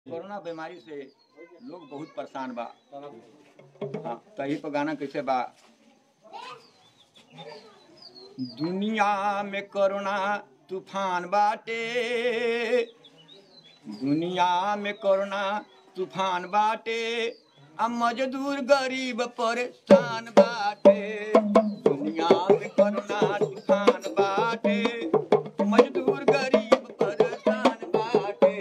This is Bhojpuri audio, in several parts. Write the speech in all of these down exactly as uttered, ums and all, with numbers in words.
कोरोना बीमारी से लोग बहुत परेशान बा। हाँ, तही पर गाना कैसे बा। दुनिया में कोरोना तूफान बाटे, दुनिया में कोरोना तूफान बाटे, अब मजदूर गरीब परेशान बाटे। दुनिया में कोरोना तूफान बाटे, मजदूर गरीब परेशान बाटे।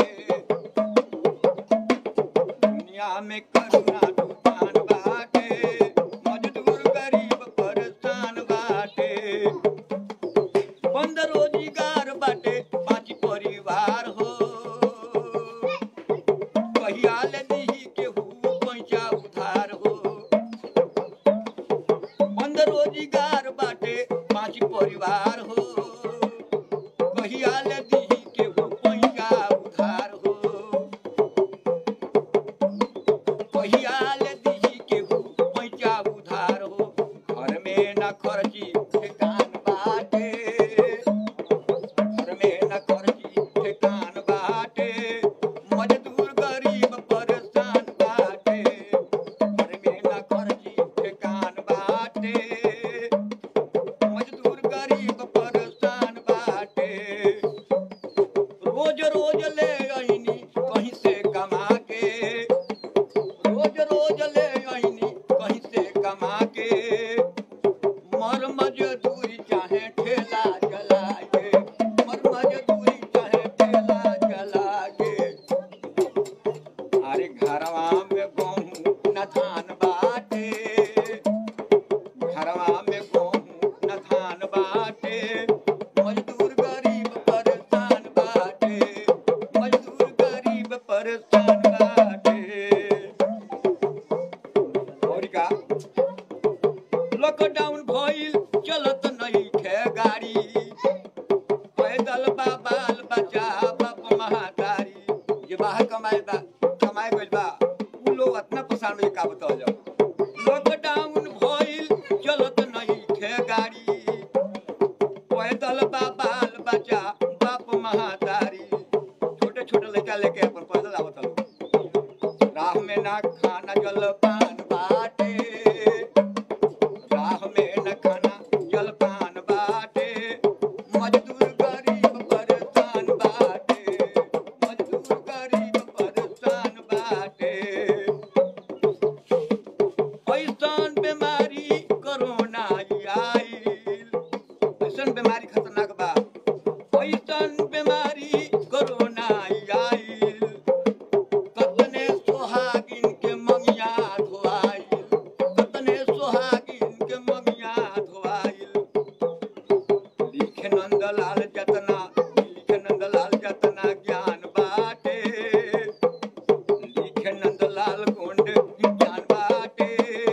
दुनिया में कोरोना तूफान बाटे, मजदूर गरीब परेशान बाटे। बंद रोजगार बाटे पांच परिवार हो, कहिया ले दीही केहू पैसा उधार हो। बंद रोजगार बाटे पांच परिवार हो, कहिया ले दीही केहू पैसा उधार हो। कहिया ले दीही केहू पैसा उधार हो। घर में न खर्ची ठेकान बाटे, घर में न खर्ची ठेकान बाटे, मजदूर गरीब परेशान बाटे। घर में न खर्ची ठेकान बाटे, मजदूर गरीब परेशान बाटे। रोज रोज ले आईनी कहीं से कमा के, रोज रोज ले आईनी कहीं से कमा के, मर मजदूरी चाहे ठेला चलाए, मर मजदूरी चाहे ठेला चलाए। अरे घरवा में गेहूं न धान बाटे, घरवा में गेहूं न धान बाटे, मजदूर गरीब परेशान बाटे, मजदूर गरीब परेशान बाटे। और का लॉकडाउन भइल चलत नइखे गाड़ी, पैदल बा बाल बच्चा बाप महातारी। ये बाहर कमाए बा कमाए गइल बा उ लोग इतना परेशान हो का बताओ जाओ। लॉकडाउन भइल चलत नइखे गाड़ी, पैदल बा बाल बच्चा बाप महातारी। छोटे छोटे लड़का लेके अपन पैदल आवत लोग। राह में ना खाना जलपान बाटे, राह में न खाना जलपान बाटे, मजदूर गरीब परेशान बाटे, मजदूर गरीब परेशान बाटे। ऐसन बीमारी कोरोना आइल, ऐसन बीमारी खतरनाक बा, ऐसन बीमारी कोरोना आइल। कतने सोहागिन के मंगिया धोआइल, कतने सोहागिन के मंगिया धोआइल। लिखे नंदलाल जतना, लिखे नंदलाल जतना ज्ञान बाटे, लिखे नंदलाल गोंड ज्ञान बाटे,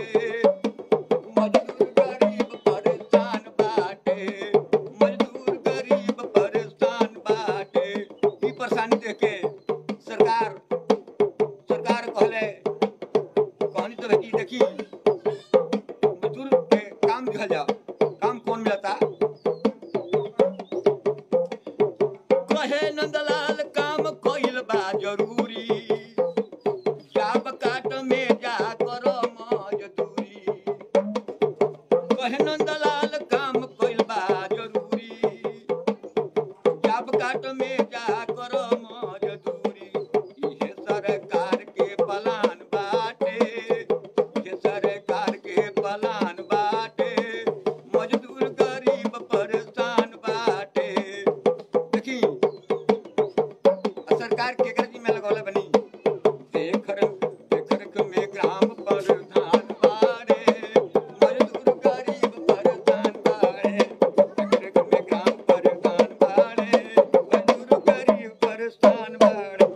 मजदूर गरीब परेशान बाटे, मजदूर गरीब परेशान बाटे। ई परेशानी देख के सरकार सरकार कहले कहानी तो बेटी देखी मजदूर के काम दिया जाओ। काम कौन मिलता? कहे नंदलाल काम कइल बा जरूरी, जाब काट में जा करो मजदूरी। कहे नंदलाल काम कइल बा जरूरी, जाब काट में जा करो मजदूरी। इहे सरकार के प्लान बाटे, इहे सरकार के प्लान बाटे, मजदूर गरीब परेशान बाटे। देखी सरकार के करजी में लगौले बनी। देखर देखर में ग्राम प्रधान बारे, मजदूर गरीब परेशान बारे। देखर में ग्राम प्रधान बारे, मजदूर गरीब परेशान बारे।